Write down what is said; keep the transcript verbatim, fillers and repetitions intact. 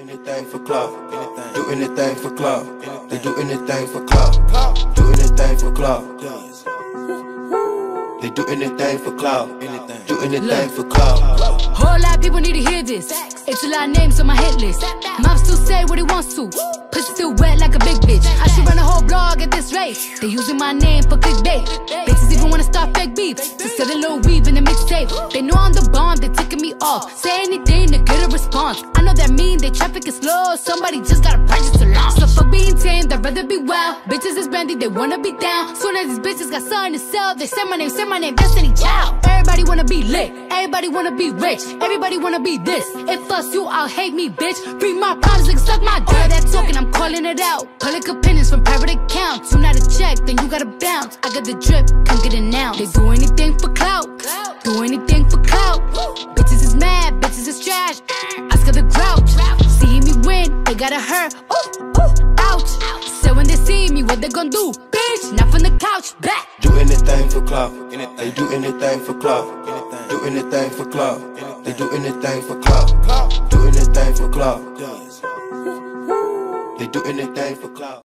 Anything for clout. Do anything for clout. They do anything for clout. Do anything for clout. They do anything for clout. Do anything for clout. Whole lot of people need to hear this. It's a lot of names on my hit list. Mom still say what he wants to. Pussy still wet like a big bitch. I should run a whole blog at this rate. They using my name for clickbait. Bitches even wanna start fake beef to sell a little weave in the mixtape. They know I'm the bomb, they ticking me off. Say anything to get a response. I know that mean they traffic is slow. Somebody just gotta purchase a launch. So fuck being tame, I'd rather be wild. Bitches is brandy, they wanna be down. Soon as these bitches got something to sell, they say my name, say my name, Destiny Child. Everybody wanna be lit, everybody wanna be rich, everybody wanna be this. If us you, I'll hate me, bitch. Free my problems, like suck my dick. That talking, I'm calling it out. Public opinions from private accounts. You not a check, then you gotta bounce. I got the drip, come get it now. They do anything for clout, do anything for clout. Bitches is mad, bitches is trash. Ask her the grouch. See me win, they gotta hurt. Ooh, ooh, ouch. So when they see me, what they gon' do? Bitch, not from the couch, back. Do anything for clout. They do anything for clout. Do anything for clout. They do anything for clout. Do anything for clout. They do anything for clout.